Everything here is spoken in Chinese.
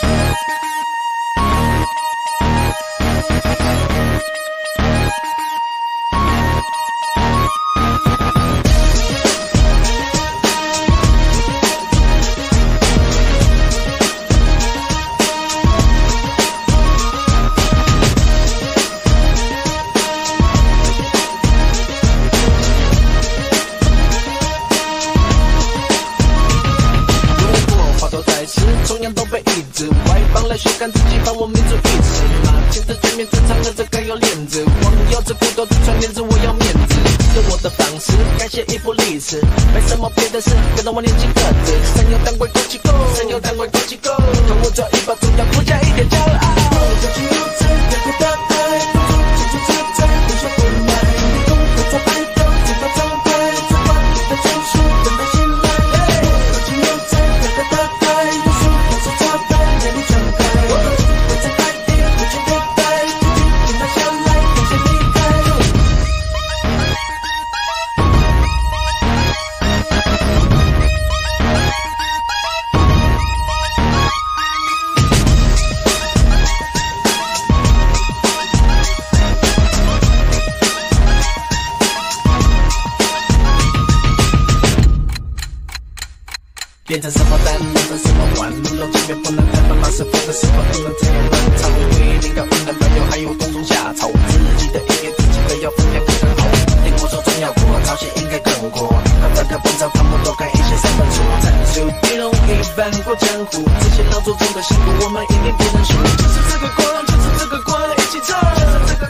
同样都被抑制，外邦来宣告自己把我民族意识。马前的对面正常的这该有链子，网友这骨头的传言子，我要面子，用我的方式改写一部历史，没什么别的事，跟着我年轻个子，山有胆鬼过气够，山有胆鬼过气够，跟我抓一把重要国家一点骄傲。自己有在两个大爱，自己自在，不说不买，你懂得在摆动，怎么装备，怎么你的战术，怎么信赖。自己有在两个大爱，读书不是插班，眼里敞开，我在改变，不去迭代，自己平淡下来，有些离开。变成什么蛋，变成什么碗，路楼这边不能太慢，马是不能什么不能这样乱炒，规定到云南没有，还有冬虫夏草，自己的音乐自己的要分量非常好，听我说中药过，朝鲜应该更过，看这个本草纲目都该一些三分错，战术不容易翻过江湖，这些老祖宗的辛苦我们一定不能输，就是这个光，就是这个光，一起唱，就是这个